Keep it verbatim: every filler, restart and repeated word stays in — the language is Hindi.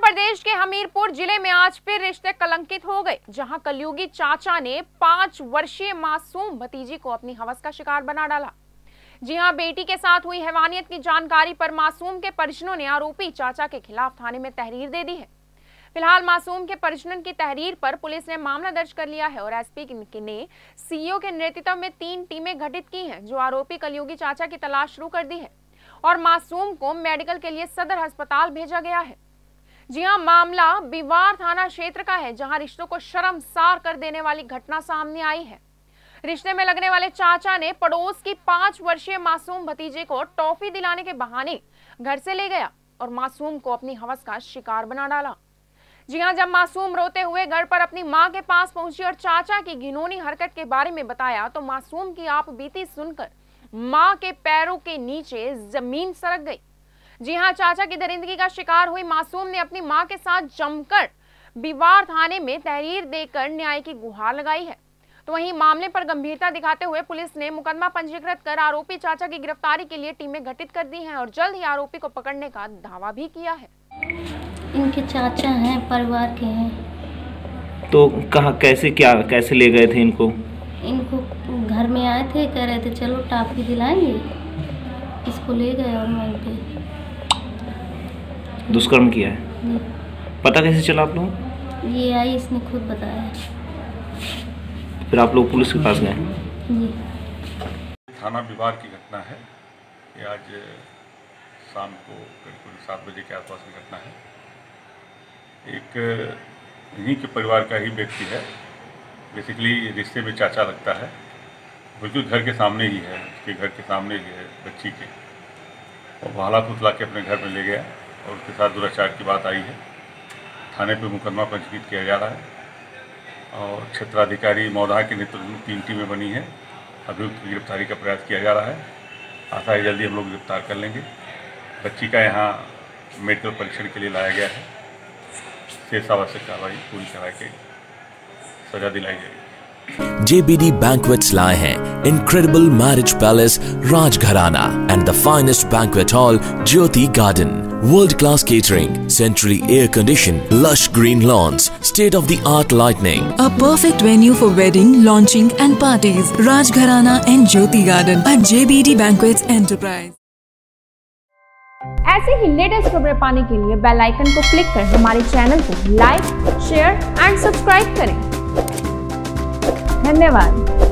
प्रदेश के हमीरपुर जिले में आज फिर रिश्ते कलंकित हो गए, जहां कलयुगी चाचा ने पांच वर्षीय मासूम भतीजी को अपनी हवस का शिकार बना डाला। जी हां, बेटी के साथ हुई हैवानियत की जानकारी पर मासूम के परिजनों ने आरोपी चाचा के खिलाफ थाने में तहरीर दे दी है। फिलहाल मासूम के परिजनों की तहरीर पर पुलिस ने मामला दर्ज कर लिया है और एसपी ने सीईओ के नेतृत्व में तीन टीमें गठित की हैं, जो आरोपी कलयुगी चाचा की तलाश शुरू कर दी है और मासूम को मेडिकल के लिए सदर अस्पताल भेजा गया है। जी हां, मामला बिवार थाना क्षेत्र का है, जहां रिश्तों को शर्मसार कर देने वाली घटना सामने आई है। रिश्ते में लगने वाले चाचा ने पड़ोस की पांच वर्षीय मासूम भतीजे को टॉफी दिलाने के बहाने घर से ले गया और मासूम को अपनी हवस का शिकार बना डाला। जी हां, जब मासूम रोते हुए घर पर अपनी मां के पास पहुंची और चाचा की घिनौनी हरकत के बारे में बताया, तो मासूम की आप बीती सुनकर मां के पैरों के नीचे जमीन सरक गई। जी हां, चाचा की दरिंदगी का शिकार हुई मासूम ने अपनी मां के साथ जमकर बिवार थाने में तहरीर देकर न्याय की गुहार लगाई है। तो वहीं मामले पर गंभीरता दिखाते हुए पुलिस ने मुकदमा पंजीकृत कर आरोपी चाचा की गिरफ्तारी के लिए टीमें गठित कर दी हैं और जल्द ही आरोपी को पकड़ने का दावा भी किया है। इनके चाचा हैं, परिवार के हैं। तो कहाँ कैसे क्या कैसे ले गए थे इनको? इनको घर में आए थे, कह रहे थे चलो टॉफी दिलाएंगे, इसको ले गए और वहीं पे दुष्कर्म किया है। पता कैसे चला आप लोग? ये आई, इसने खुद बताया। फिर आप लोग पुलिस के पास गए? थाना बिवार की घटना है। ये आज शाम को करीब सात बजे के आसपास की घटना है। एक इन्हीं के परिवार का ही व्यक्ति है, बेसिकली रिश्ते में चाचा लगता है, बिल्कुल घर के सामने ही है, उसके घर के सामने ही है बच्ची के, और भाला पुतला के अपने घर में ले गया और उसके साथ दुराचार की बात आई है। थाने पे मुकदमा पंजीकृत किया जा रहा है और क्षेत्राधिकारी मौदा के नेतृत्व में तीन टीमें बनी हैं। अभियुक्त की गिरफ्तारी का प्रयास किया जा रहा है। आशा है जल्दी हम लोग गिरफ्तार कर लेंगे। बच्ची का यहाँ मेडिकल परीक्षण के लिए लाया गया है। शेष आवश्यक कार्रवाई पूरी करा के सजा दिलाई जाएगी। J B D Banquets लाए हैं Incredible Marriage Palace Rajgharana and the finest banquet hall Jyoti Garden. World-class catering, centrally air-conditioned, lush green lawns, state-of-the-art lighting. A perfect venue for wedding, launching and parties. Rajgharana and Jyoti Garden at J B D Banquets Enterprise. ऐसे ही लेटेस्ट खबरें पाने के लिए बेल आइकन को क्लिक कर हमारे चैनल को लाइक, शेयर एंड सब्सक्राइब करें। धन्यवाद।